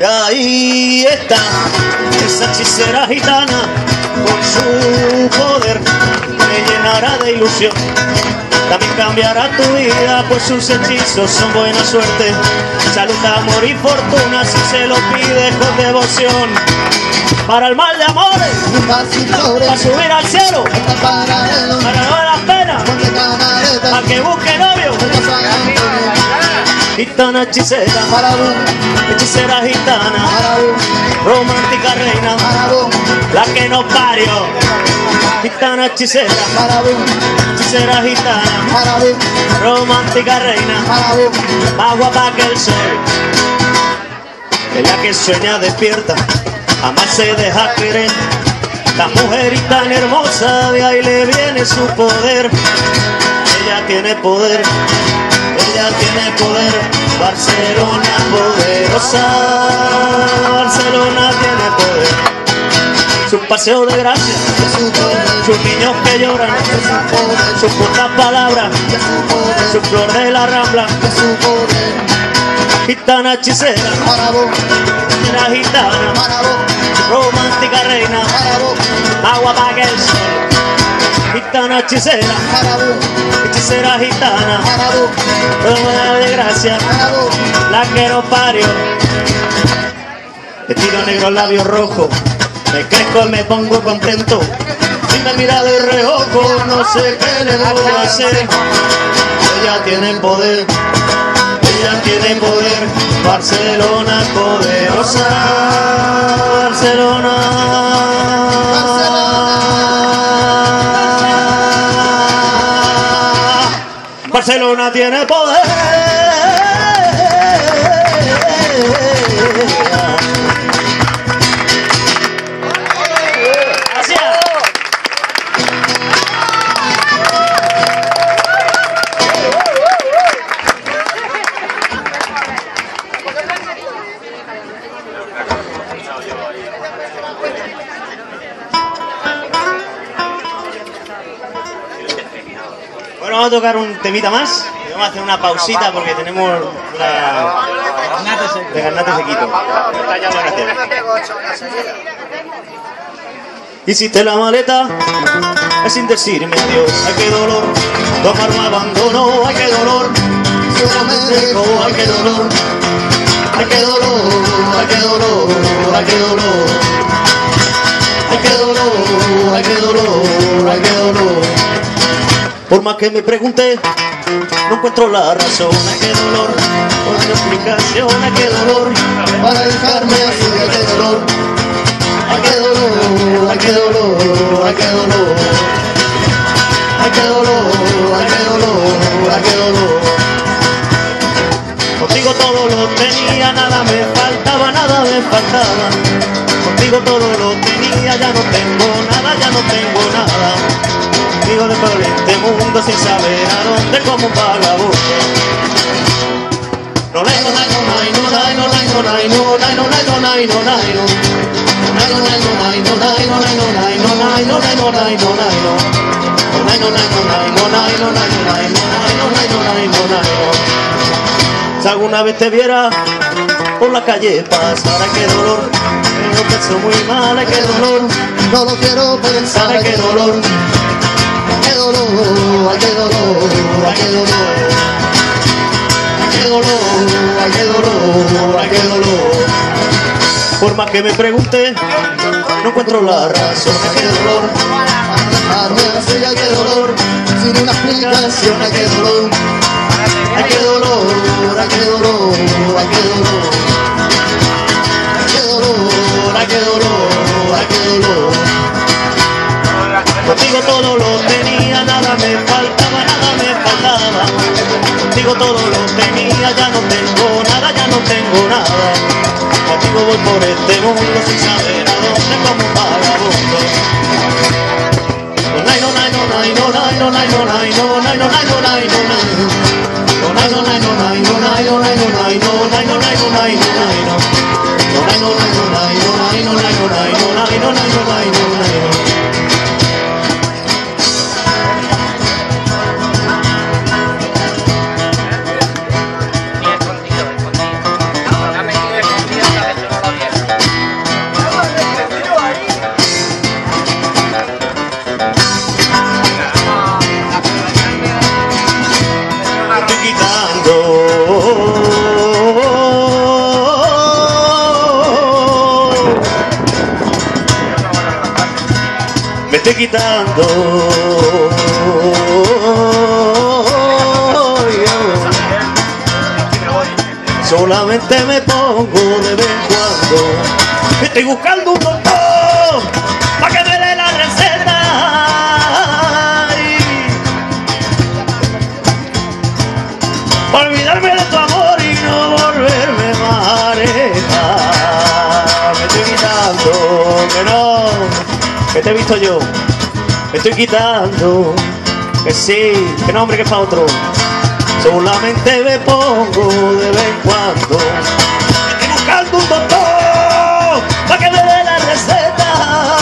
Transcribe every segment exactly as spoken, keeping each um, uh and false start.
Y ahí está esa hechicera gitana, con su poder te llenará de ilusión. También cambiará tu vida, pues sus hechizos son buena suerte, salud, amor y fortuna si se lo pides con devoción. Para el mal de amores, para subir al cielo, para no las penas, para que busque novio. Gitana hechicera, hechicera gitana, romántica reina, la que nos parió. Gitana hechicera, hechicera gitana, romántica reina, más guapa que el sol. Ella que sueña despierta, jamás se deja querer. La mujer y tan hermosa, de ahí le viene su poder. Ella tiene poder, ella tiene poder. Barcelona poderosa, Barcelona tiene poder. Su paseo de gracia, sus niños que lloran, sus pocas palabras, su flor de la rambla. Gitana hechicera, hechicera gitana, romántica reina, más guapa que el sol. Gitana hechicera, hechicera gitana, romana de gracia, la que nos parió. Vestido negro, labios rojos, me crezco y me pongo contento. Si me mira de reojo, no sé qué le voy a hacer. Ella tiene poder, ella tiene poder. Barcelona poderosa, Barcelona. Barcelona tiene poder. Bueno, vamos a tocar un temita más. Vamos a hacer una pausita porque tenemos la de Garnate Sequito. Muchas gracias. Hiciste la maleta es sin decirme Dios. Ay, qué dolor, tomar un abandono. Ay, qué dolor, solamente oh, ay, qué dolor. Ay, qué dolor, ay, qué dolor, ay, qué dolor. Ay, qué dolor, ay, qué dolor, ay, qué dolor. Por más que me pregunté, no encuentro la razón. Ay, qué dolor, no hay explicación. Ay, qué dolor, para dejarme así. Ay, qué dolor, ay, qué dolor, ay, qué dolor, ay, qué dolor. Ay, qué dolor, ay, qué dolor, ay, qué dolor. Contigo todo lo tenía, nada me faltaba, nada me faltaba. Contigo todo lo tenía, ya no tengo nada, ya no tengo nada. Contigo de por este mundo sin saber a dónde como un vagabundo. No, no, no, no, no, no, no, no, no, no, no, no, no, no, no. Si alguna vez te viera por la calle pasar, ay, qué dolor, lo pienso muy mal, ay, qué dolor, no lo quiero pensar, ay, qué dolor, qué dolor, ay, qué dolor, ay, qué dolor, qué dolor, ay, qué dolor, ay, qué dolor. Por más que me pregunte, no encuentro la razón, ay, qué dolor, dejarme así, ay, qué dolor, sin una explicación, ay, qué dolor. Ay, qué dolor, ay, qué dolor, ay, qué dolor. Ay, qué dolor, ay, qué dolor, ay, qué dolor. Contigo todo lo tenía, nada me faltaba, nada me faltaba. Contigo todo lo tenía, ya no tengo nada, ya no tengo nada. Contigo voy por este mundo sin saber a dónde como un vagabundo. No, no, no, no, no, no, no, no, no, no, no, no, no, no, no. Ni escondido, escondido. No, me ha metido escondido, está hecho. estoy quitando. Solamente me pongo de vez en cuando. Estoy buscando un doctor para que me dé la receta. Para olvidarme de tu amor y no volverme mareja. Me estoy quitando, que no, que te he visto yo. Me estoy quitando, que sí, que no, hombre, que es para otro. Solamente me pongo de vez en cuando. Estoy buscando un doctor para que me dé la receta.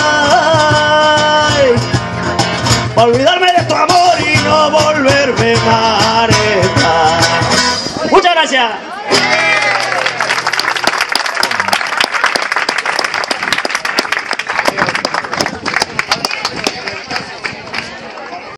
Para olvidarme de tu amor y no volverme mareta. Muchas gracias.